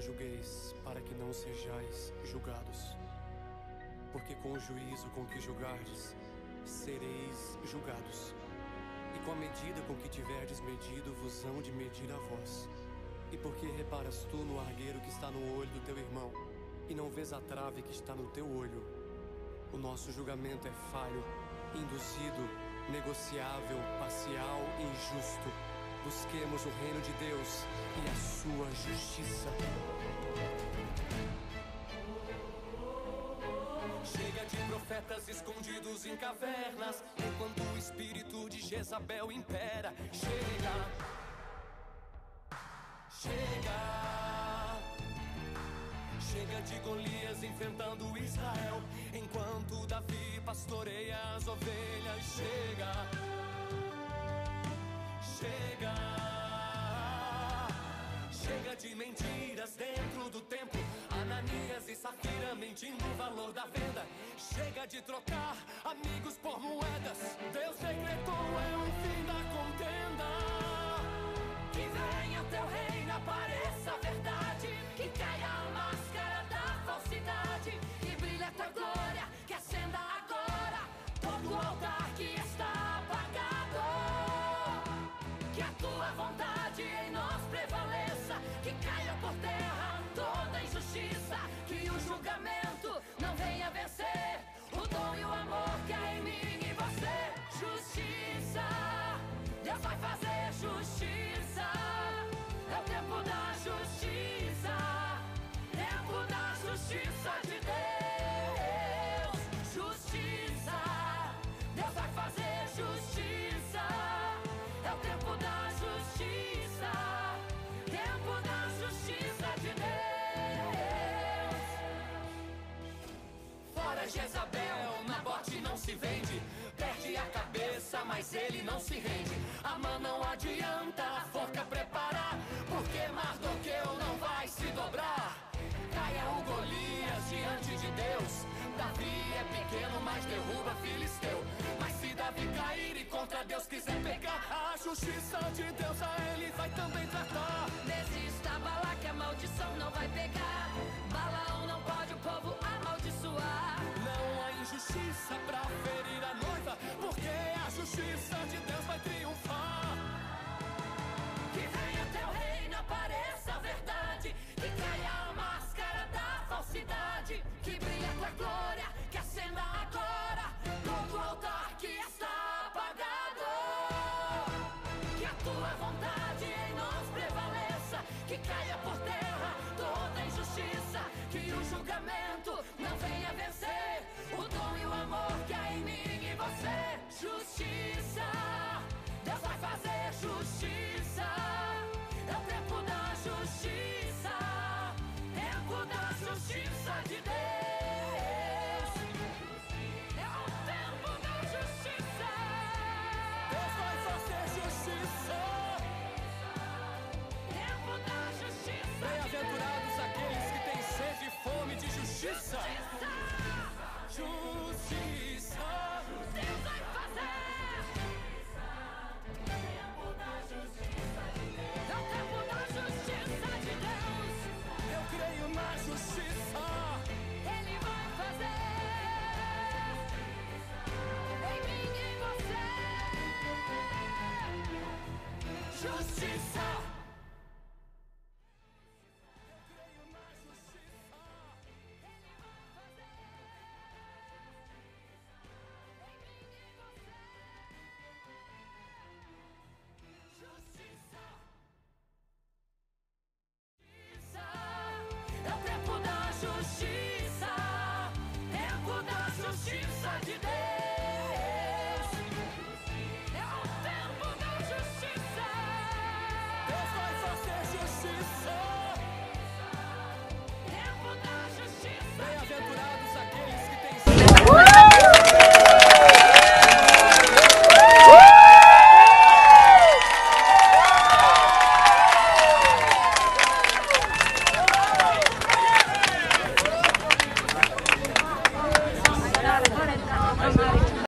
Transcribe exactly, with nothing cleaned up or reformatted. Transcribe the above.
julgueis, para que não sejais julgados. Porque com o juízo com que julgardes, sereis julgados. E com a medida com que tiverdes medido, vos hão de medir a vós. E por que reparas tu no argueiro que está no olho do teu irmão, e não vês a trave que está no teu olho? O nosso julgamento é falho, induzido, negociável, parcial e injusto. Busquemos o reino de Deus e a sua justiça. Chega de profetas escondidos em cavernas, enquanto o espírito de Jezabel impera. Chega, chega, chega de Golias enfrentando Israel, enquanto Davi pastoreia as ovelhas. Chega, chega, chega de mentiras dentro do templo, Ananias e Safira mentindo o valor da venda. Chega de trocar amigos por moedas, Deus decretou é o fim da contenda. Que venha o teu reino, apareça a verdade, que caia a máscara da falsidade, que brilhe a tua glória, que acenda agora todo o altar que está apagado. Que a tua vontade em nós prevaleça, que caia por terra toda injustiça, que o julgamento não venha vencer o dom e o amor que há em mim e você. Justiça, Deus vai fazer justiça, é o tempo da justiça, tempo da justiça de Deus. Justiça, Deus vai fazer justiça, é o tempo da justiça, tempo da justiça de Deus. Fora Jezabel, Nabote não se vende, perde a cabeça, mas ele não se rende. Amã não adianta a forca preparar, porque Mardoqueu não vai se dobrar. Caia o Golias diante de Deus, Davi é pequeno, mas derruba filisteu. Mas se Davi cair e contra Deus quiser pecar, a justiça de Deus a ele vai também tratar. Desista, Bala, que a maldição não vai pegar. Balaão não pode o povo amaldiçoar. Não há injustiça pra ferir a noiva, porque a justiça de Deus vai triunfar. Que venha teu reino, apareça a verdade, que caia a máscara da falsidade, que brilhe a tua glória, que acenda agora todo o altar que está apagado. Que a tua vontade em nós prevaleça, que caia por terra toda injustiça, que o julgamento não venha vencer o dom e o amor que há em mim e você. Justiça, Deus vai fazer justiça, é o tempo da justiça, tempo da justiça de Deus. É o tempo da justiça, Deus vai fazer justiça. tempo da justiça. Bem-aventurados aqueles que têm sede e fome de justiça. Justiça, Deus vai fazer. É o tempo da justiça de Deus. eu creio na justiça. Ele vai fazer em mim e em você. Justiça,